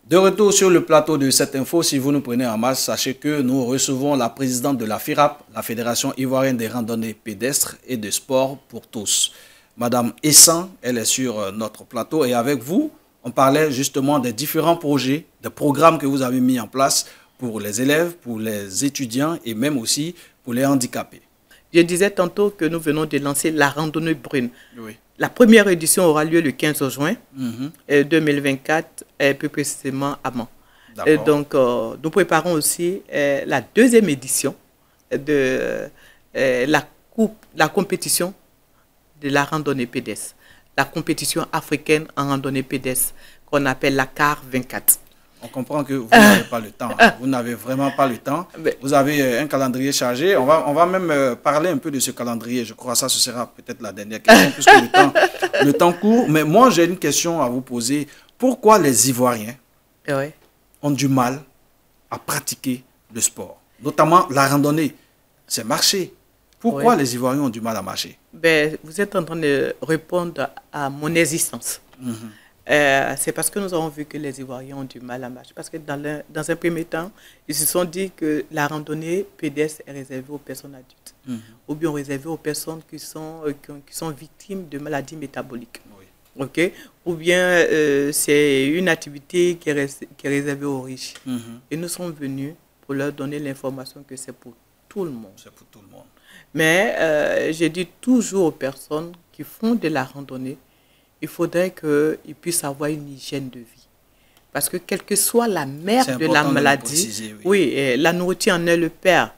De retour sur le plateau de cette info, si vous nous prenez en masse, sachez que nous recevons la présidente de la FIRAP, la Fédération Ivoirienne des Randonnées Pédestres et de Sport pour tous. Madame Essan, elle est sur notre plateau et avec vous, on parlait justement des différents projets, des programmes que vous avez mis en place pour les élèves, pour les étudiants et même aussi pour les handicapés. Je disais tantôt que nous venons de lancer la randonnée brune. Oui. La première édition aura lieu le 15 juin 2024, plus précisément à Mans. Et donc, nous préparons aussi la deuxième édition de la compétition de la randonnée pédestre, la compétition africaine en randonnée pédestre qu'on appelle la CAR 24. On comprend que vous n'avez pas le temps. Vous n'avez vraiment pas le temps. Vous avez un calendrier chargé. On va même parler un peu de ce calendrier. Je crois que ça, ce sera peut-être la dernière question, puisque le temps court. Mais moi, j'ai une question à vous poser. Pourquoi les Ivoiriens ont du mal à pratiquer le sport, notamment la randonnée? C'est marcher. Pourquoi les Ivoiriens ont du mal à marcher? Vous êtes en train de répondre à mon existence. C'est parce que nous avons vu que les Ivoiriens ont du mal à marcher. Parce que dans un premier temps, ils se sont dit que la randonnée pédestre est réservée aux personnes adultes. Ou bien réservée aux personnes qui sont victimes de maladies métaboliques. Okay? Ou bien c'est une activité qui est réservée aux riches. Et nous sommes venus pour leur donner l'information que c'est pour tout le monde. C'est pour tout le monde. Mais je dis toujours aux personnes qui font de la randonnée, il faudrait qu'ils puissent avoir une hygiène de vie. Parce que quelle que soit la mère de la maladie, la nourriture en est le père.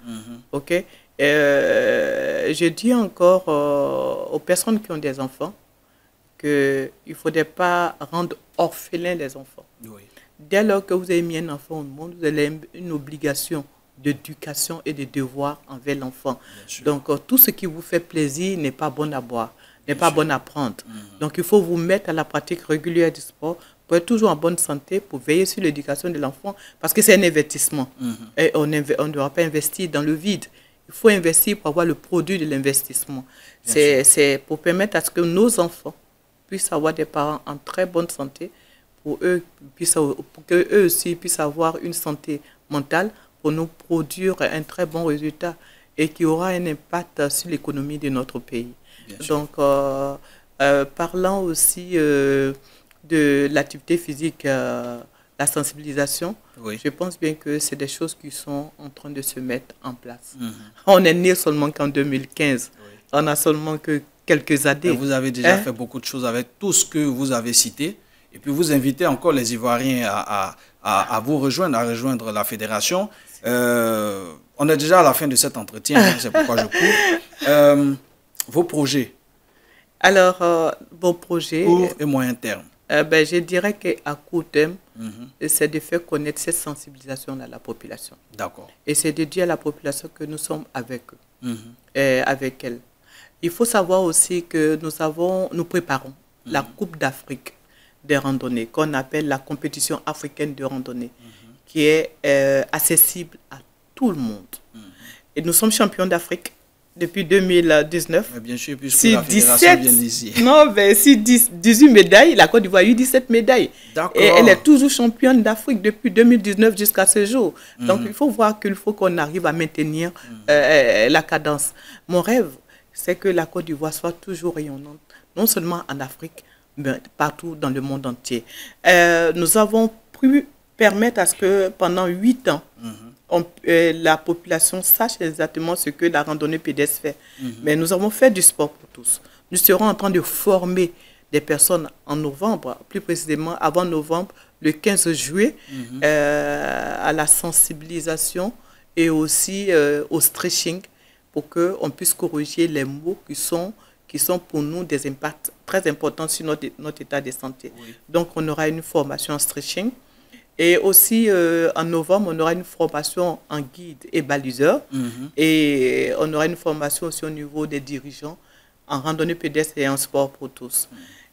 Je dis encore aux personnes qui ont des enfants qu'il ne faudrait pas rendre orphelins les enfants. Dès lors que vous avez mis un enfant au monde, vous avez une obligation d'éducation et de devoir envers l'enfant. Donc, tout ce qui vous fait plaisir n'est pas bon à boire, n'est pas bon à prendre. Donc, il faut vous mettre à la pratique régulière du sport pour être toujours en bonne santé, pour veiller sur l'éducation de l'enfant, parce que c'est un investissement. Et on ne doit pas investir dans le vide. Il faut investir pour avoir le produit de l'investissement. C'est pour permettre à ce que nos enfants puissent avoir des parents en très bonne santé, pour qu'eux aussi puissent avoir une santé mentale, pour nous produire un très bon résultat et qui aura un impact sur l'économie de notre pays. Donc, parlant aussi de l'activité physique, la sensibilisation, je pense bien que c'est des choses qui sont en train de se mettre en place. On est né seulement qu'en 2015. On a seulement que quelques années. Et vous avez déjà fait beaucoup de choses avec tout ce que vous avez cité. Et puis vous invitez encore les Ivoiriens à vous rejoindre, à rejoindre la fédération. On est déjà à la fin de cet entretien, c'est pourquoi je coupe. Vos projets? Alors, vos projets... Court et moyen terme. Je dirais qu'à court terme, c'est de faire connaître cette sensibilisation à la population. D'accord. Et c'est de dire à la population que nous sommes avec eux, avec elle. Il faut savoir aussi que nous préparons la Coupe d'Afrique des randonnées, qu'on appelle la compétition africaine de randonnée, qui est accessible à tout le monde. Et nous sommes champions d'Afrique depuis 2019. Mais bien sûr, puisque la fédération vient d'ici. Non, mais si 18 médailles, la Côte d'Ivoire a eu 17 médailles. Et elle est toujours championne d'Afrique depuis 2019 jusqu'à ce jour. Donc, il faut voir qu'il faut qu'on arrive à maintenir la cadence. Mon rêve, c'est que la Côte d'Ivoire soit toujours rayonnante, non seulement en Afrique, mais partout dans le monde entier. Nous avons pu permettre à ce que pendant 8 ans, la population sache exactement ce que la randonnée pédestre fait. Mais nous avons fait du sport pour tous. Nous serons en train de former des personnes en novembre, plus précisément avant novembre, le 15 juillet, à la sensibilisation et aussi au stretching pour qu'on puisse corriger les mots qui sont pour nous des impacts très importants sur notre état de santé. Donc, on aura une formation en stretching. Et aussi, en novembre, on aura une formation en guide et baliseur. Et on aura une formation aussi au niveau des dirigeants en randonnée pédestre et en sport pour tous.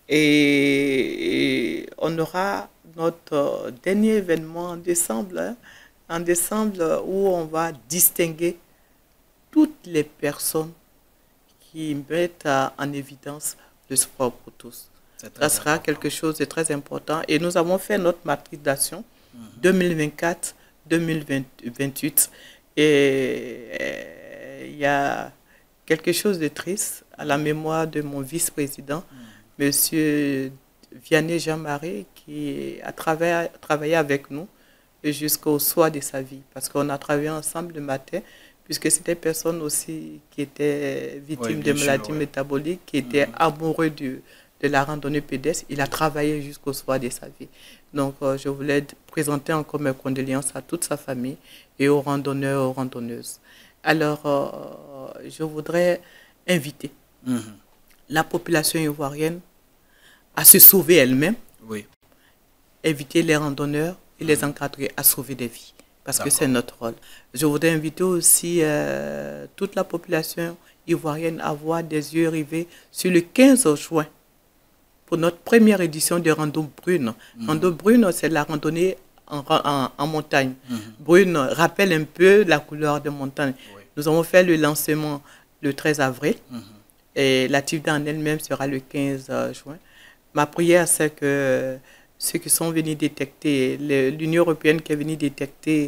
Et on aura notre dernier événement en décembre où on va distinguer toutes les personnes qui mettent en évidence le sport pour tous. Ça sera quelque chose de très important. Et nous avons fait notre matrice d'action 2024-2028. Et il y a quelque chose de triste à la mémoire de mon vice-président, Monsieur Vianney Jean-Marie, qui a travaillé avec nous jusqu'au soir de sa vie. Parce qu'on a travaillé ensemble le matin, puisque c'était une personne aussi qui était victime de maladies métaboliques, qui était amoureux de la randonnée pédestre. Il a travaillé jusqu'au soir de sa vie. Donc, je voulais présenter encore mes condoléances à toute sa famille et aux randonneurs et aux randonneuses. Alors, je voudrais inviter la population ivoirienne à se sauver elle-même, éviter les randonneurs et les encadrer à sauver des vies, parce que c'est notre rôle. Je voudrais inviter aussi toute la population ivoirienne à avoir des yeux rivés sur le 15 juin pour notre première édition de Rando Brune. Rando Brune, c'est la randonnée en montagne. Brune rappelle un peu la couleur de montagne. Nous avons fait le lancement le 13 avril et l'activité en elle-même sera le 15 juin. Ma prière, c'est que ceux qui sont venus détecter, l'Union européenne qui est venue détecter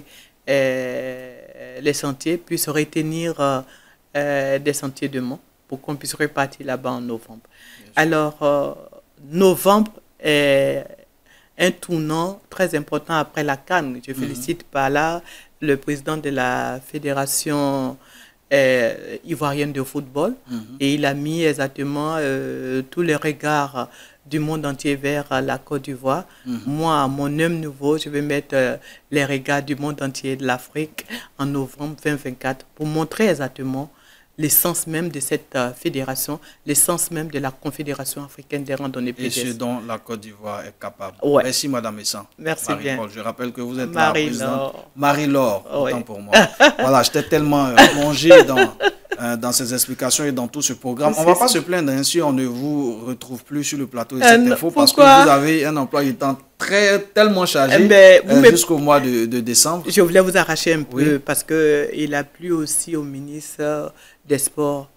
les sentiers puissent retenir des sentiers de Mont pour qu'on puisse repartir là-bas en novembre. Alors, novembre est un tournant très important après la CAN. Je félicite par là le président de la Fédération ivoirienne de football et il a mis exactement tous les regards du monde entier vers la Côte d'Ivoire. Moi, à mon âme nouveau, je vais mettre les regards du monde entier de l'Afrique en novembre 2024 pour montrer exactement l'essence même de cette fédération, l'essence même de la Confédération africaine des randonnées pédestres. Et ce dont la Côte d'Ivoire est capable. Merci Madame Essan. Merci bien. Je rappelle que vous êtes la présidente. Marie-Laure, autant pour moi. Voilà, j'étais tellement plongé dans ces explications et dans tout ce programme. On ne va pas se plaindre, hein, si on ne vous retrouve plus sur le plateau de cette info, parce que vous avez un emploi du temps tellement chargé jusqu'au mois de décembre. Je voulais vous arracher un peu parce qu'il a plu aussi au ministre des Sports,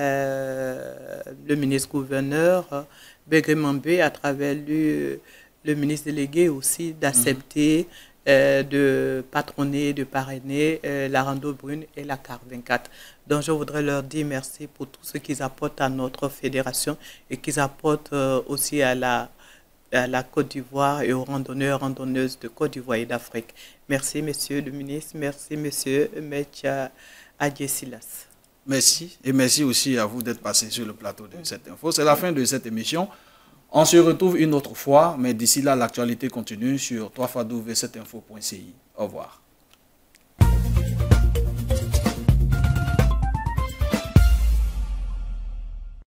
le ministre-gouverneur, Begré Mambé, à travers le ministre délégué aussi, d'accepter de patronner, de parrainer la Rando Brune et la CAR 24. Donc je voudrais leur dire merci pour tout ce qu'ils apportent à notre fédération et qu'ils apportent aussi à la Côte d'Ivoire et aux randonneurs, randonneuses de Côte d'Ivoire et d'Afrique. Merci, monsieur le ministre. Merci, monsieur Mecha Adjesilas. Merci. Et merci aussi à vous d'être passé sur le plateau de cette info. C'est la fin de cette émission. On se retrouve une autre fois, mais d'ici là, l'actualité continue sur www.7info.ci. Au revoir.